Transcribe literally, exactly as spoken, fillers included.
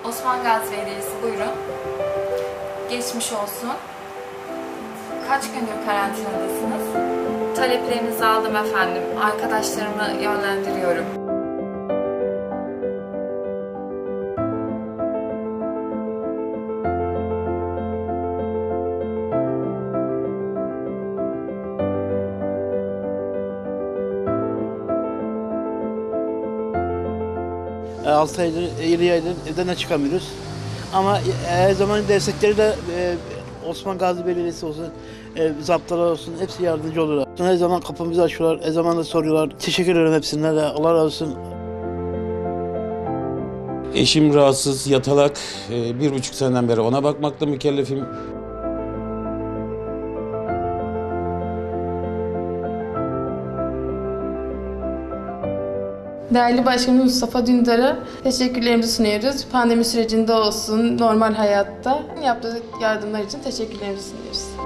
Osman Gazi Belediyesi, buyurun. Geçmiş olsun. Kaç gündür karantinadasınız? Taleplerinizi aldım efendim. Arkadaşlarımı yönlendiriyorum. altı aydır, yedi aydır evden çıkamıyoruz. Ama her zaman destekleri de e, Osman Gazi Belediyesi olsun, e, zaptalar olsun, hepsi yardımcı olurlar. Her zaman kapımızı açıyorlar, her zaman da soruyorlar. Teşekkür ederim hepsine de, Allah razı olsun. Eşim rahatsız, yatalak. E, bir buçuk seneden beri ona bakmakla mükellefim. Değerli Başkanımız Mustafa Dündar'a teşekkürlerimizi sunuyoruz. Pandemi sürecinde olsun, normal hayatta yaptığı yardımlar için teşekkürlerimizi sunuyoruz.